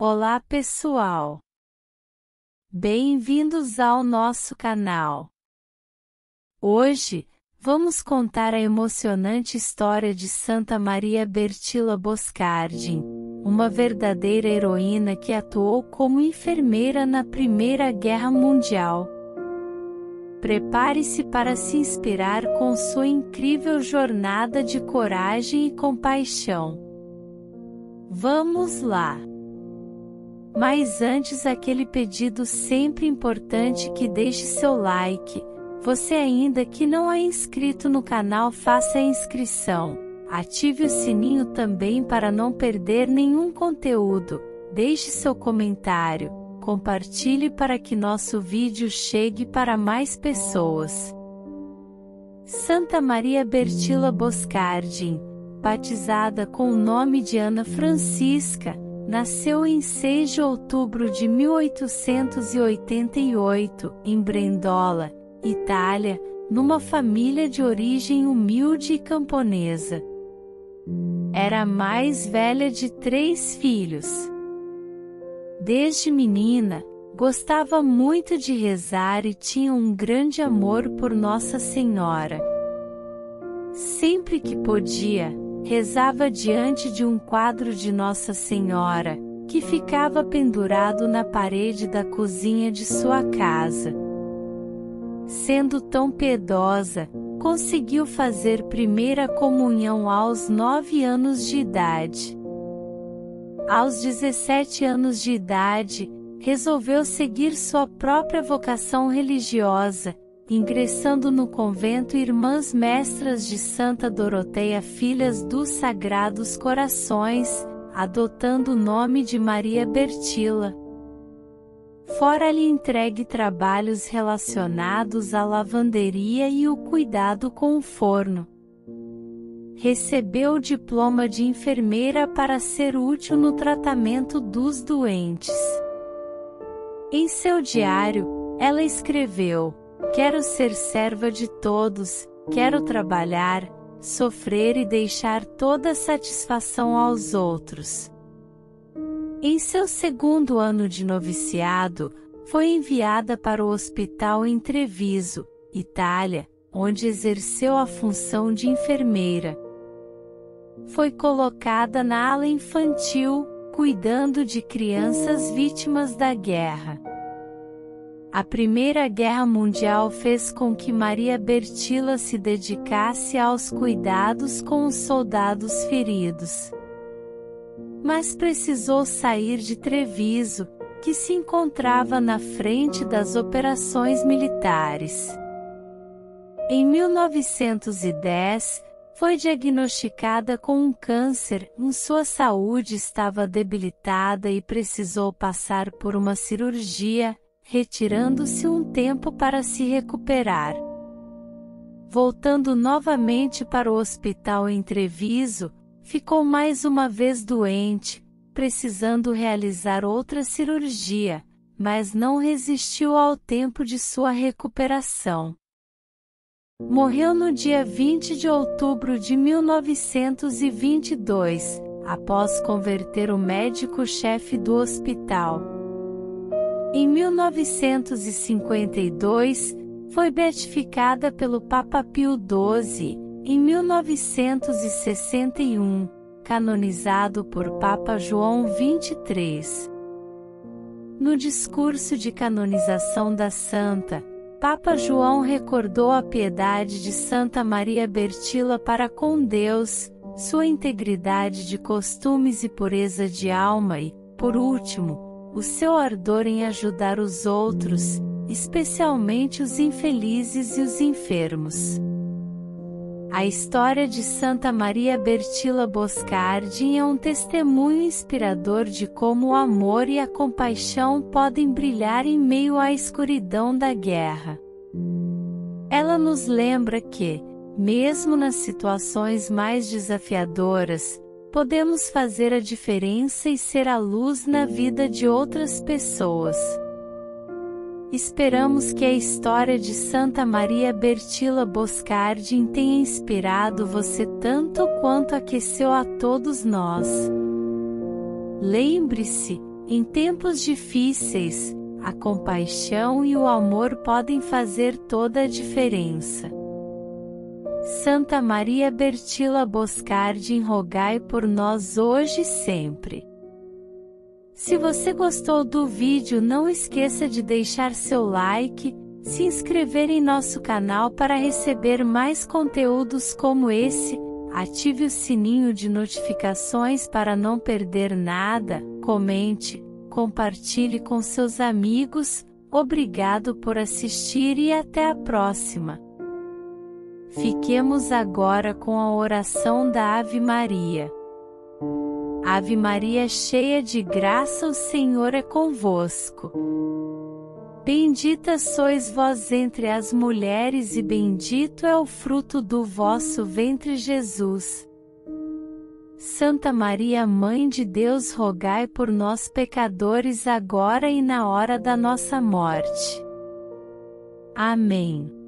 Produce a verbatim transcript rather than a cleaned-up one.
Olá pessoal! Bem-vindos ao nosso canal. Hoje, vamos contar a emocionante história de Santa Maria Bertilla Boscardin, uma verdadeira heroína que atuou como enfermeira na Primeira Guerra Mundial. Prepare-se para se inspirar com sua incrível jornada de coragem e compaixão. Vamos lá! Mas antes, aquele pedido sempre importante, que deixe seu like. Você ainda que não é inscrito no canal, faça a inscrição. Ative o sininho também para não perder nenhum conteúdo. Deixe seu comentário. Compartilhe para que nosso vídeo chegue para mais pessoas. Santa Maria Bertilla Boscardin, batizada com o nome de Ana Francisca, nasceu em seis de outubro de mil oitocentos e oitenta e oito, em Brendola, Itália, numa família de origem humilde e camponesa. Era a mais velha de três filhos. Desde menina, gostava muito de rezar e tinha um grande amor por Nossa Senhora. Sempre que podia, rezava diante de um quadro de Nossa Senhora, que ficava pendurado na parede da cozinha de sua casa. Sendo tão piedosa, conseguiu fazer primeira comunhão aos nove anos de idade. Aos dezessete anos de idade, resolveu seguir sua própria vocação religiosa, ingressando no convento Irmãs Mestras de Santa Doroteia, Filhas dos Sagrados Corações, adotando o nome de Maria Bertilla. Fora-lhe entregue trabalhos relacionados à lavanderia e o cuidado com o forno. Recebeu o diploma de enfermeira para ser útil no tratamento dos doentes. Em seu diário, ela escreveu: "Quero ser serva de todos, quero trabalhar, sofrer e deixar toda satisfação aos outros." Em seu segundo ano de noviciado, foi enviada para o hospital em Treviso, Itália, onde exerceu a função de enfermeira. Foi colocada na ala infantil, cuidando de crianças vítimas da guerra. A Primeira Guerra Mundial fez com que Maria Bertilla se dedicasse aos cuidados com os soldados feridos. Mas precisou sair de Treviso, que se encontrava na frente das operações militares. Em mil novecentos e dez, foi diagnosticada com um câncer, sua saúde estava debilitada e precisou passar por uma cirurgia, retirando-se um tempo para se recuperar. Voltando novamente para o hospital em Treviso, ficou mais uma vez doente, precisando realizar outra cirurgia, mas não resistiu ao tempo de sua recuperação. Morreu no dia vinte de outubro de mil novecentos e vinte e dois, após converter o médico-chefe do hospital. Em mil novecentos e cinquenta e dois, foi beatificada pelo Papa Pio doze, em mil novecentos e sessenta e um, canonizado por Papa João vinte e três. No discurso de canonização da santa, Papa João recordou a piedade de Santa Maria Bertilla para com Deus, sua integridade de costumes e pureza de alma e, por último, o seu ardor em ajudar os outros, especialmente os infelizes e os enfermos. A história de Santa Maria Bertilla Boscardin é um testemunho inspirador de como o amor e a compaixão podem brilhar em meio à escuridão da guerra. Ela nos lembra que, mesmo nas situações mais desafiadoras, podemos fazer a diferença e ser a luz na vida de outras pessoas. Esperamos que a história de Santa Maria Bertilla Boscardin tenha inspirado você tanto quanto aqueceu a todos nós. Lembre-se, Em tempos difíceis, a compaixão e o amor podem fazer toda a diferença. Santa Maria Bertila Boscardin, rogai por nós hoje e sempre. Se você gostou do vídeo, não esqueça de deixar seu like, se inscrever em nosso canal para receber mais conteúdos como esse, ative o sininho de notificações para não perder nada, comente, compartilhe com seus amigos. Obrigado por assistir e até a próxima. Fiquemos agora com a oração da Ave Maria. Ave Maria, cheia de graça, o Senhor é convosco. Bendita sois vós entre as mulheres e bendito é o fruto do vosso ventre, Jesus. Santa Maria, Mãe de Deus, rogai por nós pecadores agora e na hora da nossa morte. Amém.